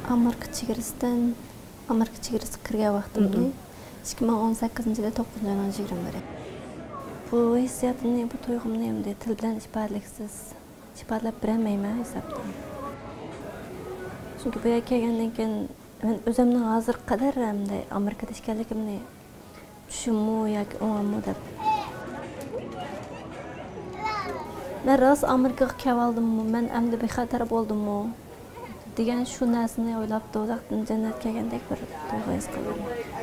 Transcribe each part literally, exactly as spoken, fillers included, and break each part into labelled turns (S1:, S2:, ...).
S1: Amerika chegarasidan Amerika chegarasiga kirgan vaqtimni ikki ming o'n sakkizinchi yilda to'qqizinchi oyning yigirma biri. Bu hissiyotimni, bu tuyg'umni endi til bilan ifodalaksiz ifodalab berolmayman hisobdan. Chunki bu yerga kelgandan keyin men o'zimni hozir qadar hamda Amerikada ekanligimni tushunmu yoki o'ng'ammu deb. Men rost Amerikaga kelib oldimmi, men endi bexatar bo'ldimmi degan shu narsani o'ylab do'zaxdan jannatga kelgandek bir tuyg'u his qildim.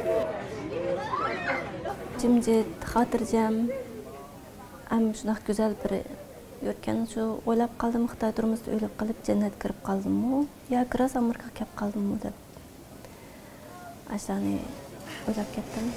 S1: Jimjit, xotirjam, ham shunday go'zal bir yurtgan shu o'ylab qoldim, Xitoy turmusida o'ylab qolib jannatga kirib qoldimmi yoki rost Amerikaga kelib qoldimmi deb. Ashani o'ylab ketdim.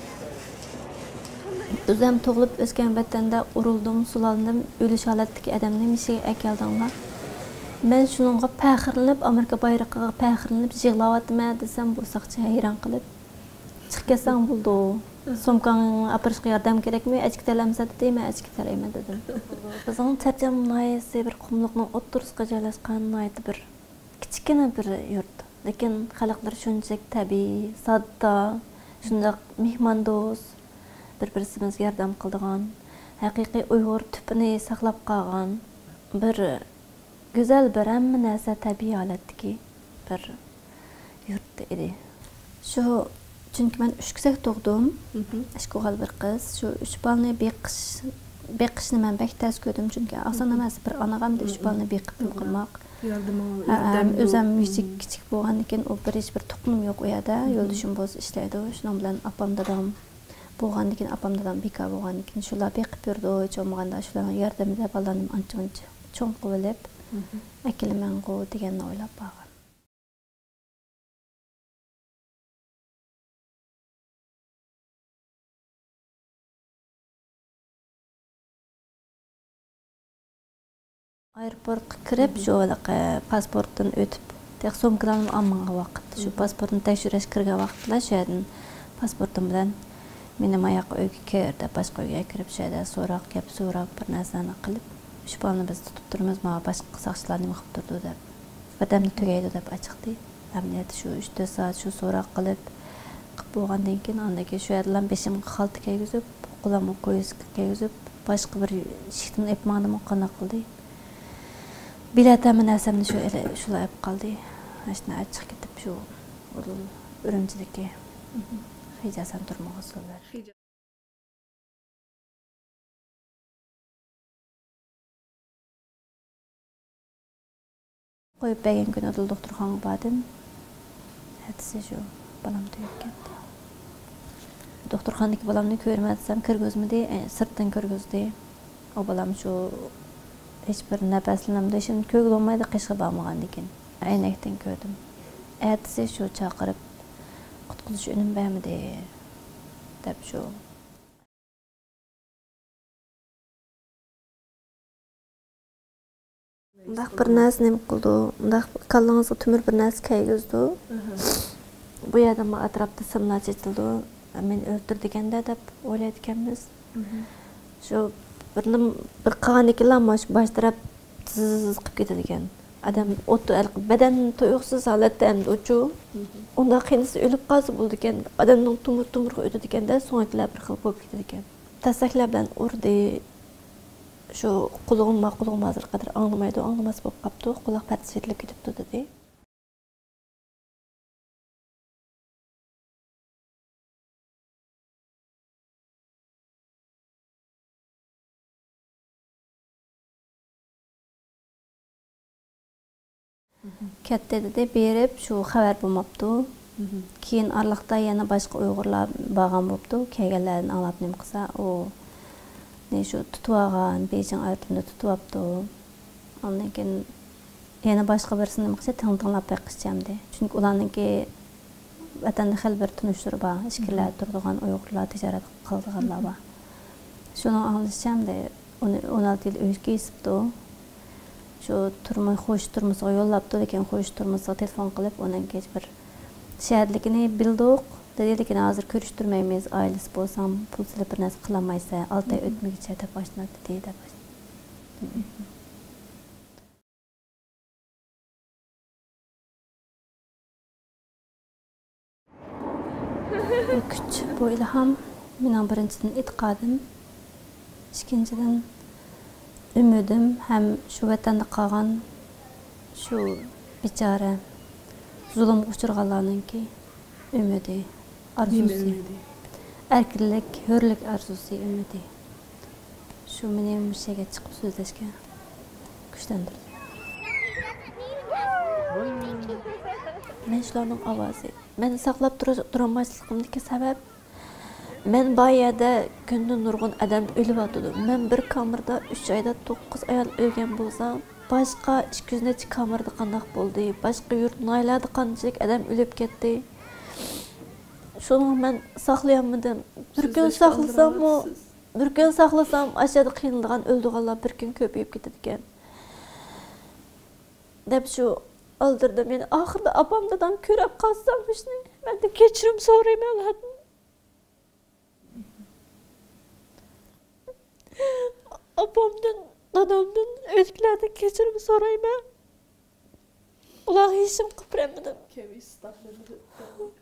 S1: O'zim tug'ilib o'sgan vatanda urildim, sulandim, o'lish holatdagi odamni mishiga akeldinglar. Men shuningga faxrlanib, Amerika bayrog'iga faxrlanib yig'layapman desam, bu soqchi hayron qilib, chiqib ketsang bo'ldi. Sumkangni apirishga yordam kerakmi? Achki talamsa dedi, men achki talayman dedim. Bizning charcham noyasi bir qumliqning o'ttirisiga joylashgan noyati bir kichkina bir yurt. Lekin xalqlar shunchalik tabiiy, sodda, shunday mehmondo'st, bir-birimizga yordam qiladigan, haqiqiy Uyg'ur tipini saqlab qolgan bir go'zal bir hamma narsa tabiiy holatdagi bir yurt edi. Shu chunki men uch kisak tug'dim. Ikki o'g'il bir qiz. Shu uch balani beqish beqishni men bek tez ko'rdim chunki oson emas bir onagam uch balani beqib qilmoq. O'zim musiq kichik bo'lgandan keyin u bir hech bir tuqqanim yo'q u yerda. Yo'ldoshim bo'lsa ishlaydi. Shuning bilan opam dadam bo'lgandan keyin opam dadam beka bo'lgandan keyin shular beqib yurdi. Cho'mganda shularning yordamida balanim ancha-muncha cho'ng qilib akilmangu deganni o'ylab qolgan. Aeroportga kirib, shu pasportdan o'tib, tek sumkalarni olmagan vaqtda, shu pasportni tekshirish kirgan vaqtda shu yerdan pasportim bilan meni mayoq uyga kirdi, boshqa uyga kirib shu yerda so'roq, gap so'roq bir narsani qilib, shu balni biz tutib turamiz, mana boshqa soqchilar nima qilib turdi deb, badamni tugaydi deb ochiqdi. Amaliyot shu uch to'rt soat shu so'roq qilib, qilib bo'lgandan keyin undan keyin shu yerdan beshimga xalta kiygizib, qo'limga ko'yizga kiygizib, boshqa bir shikni epmadim qana qildi. Biletim nasamni shu shular olib qoldi. Ashna achchiq ketib shu Urumchidagi Xijasan turmoq usullar. Qo'yib bergan kuni doktorxonaga bordim. Hatsi shu balam tugab ketdi. Doktorxonadagi balamni ko'rmadsam kirgizmadi, sirtdan kirgizdi. O balam shu hech bir nafaslanamda ishim ko'g'ilmaydi qishga bormagandan keyin aynakdan ko'rdim. Ertasi shu chaqirib qutquzish unim bermidi deb shu undaq bir narsa nima qildi, undaq kallangizga tumir bir narsa kiygizdi. Bu yerda atrofda simlar chechildi, men o'ldirdiganda deb o'ylayotganmiz. Shu bir bir qilgandan mash bosh taraf tiz qilib ketadigan. Adam o'tdi badan tuyuqsiz holatda endi o'chu. Unda qinisi o'lib qolsa bo'ldi ekan, odamning tumur-tumurga o'tadi-ekanda, so'ngaklar bir xil bo'lib ketadi ekan. Tasaklar bilan urdi. Shu qulog'imma qulog'im hozir qadar anglamaydi, anglamas bo'lib qopti, quloq partisi yetilib ketibdi dedi. Katta dedi berib shu xabar bo'lmabdi. Keyin arliqda yana boshqa Uyg'urlar borgan bo'libdi. Kelganlarni anglab nima qilsa, u ne shu tutib olgan, Beijing aeroportida tutib olibdi. Ondan keyin yana boshqa birsini nima qilsa, tang-tanglab beqishchamdi. Chunki ularningki vatanda xil bir tunishtirib bor, ishkillar turadigan Uyg'urlar tijorat qiladiganlar bor. Shuni anglashchamdi. o'n olti yil uyga isibdi. Shu turmuy xo'sh turmusiga yo'llabdi, lekin xo'sh turmusiga telefon qilib, undan kech bir shaharlikini bildik. Dedi, lekin hozir ko'rishtirmaymiz, oilasi bo'lsam, pul silib bir narsa qilolmaysa, olti oy o'tmaguncha deb boshlanadi dedi. Bu güç, bu ilham mening birinchidan e'tiqodim, ikkinchidan ümidim ham shu vatanda qolgan shu bechora zulmga uchraganlarninki ümidi, arzusi. Erkinlik, hürlik arzusi, ümidi. Şu meni bu şeyga chiqib so'zlashga kuchlantirdi. Men shularning ovozi, meni saqlab turolmasligimdagi sabab men bu yerda kundan nurg'un odam o'lyotdi. Men bir kamerada uch oyda to'qqiz ayol o'lgan bo'lsam, başqa ikki yuz necha kamerada qandoq bo'ldi? Başqa yurt noylarda qanchalik odam o'lib ketdi? Şunu men saqlayamadım. Bir gün saqlasam o, bir gün saqlasam aşağıda qiyinligan öldüganlar bir gün köpeyip ketadigan. Dep şu öldürdü meni. Ahırda apamdan körep qalsam ishni, men de kechirim so'rayman Allahdan. Apamdan, dadamdan, o'zgalardan kechirim so'rayman. Ular hechim qilib bermadim.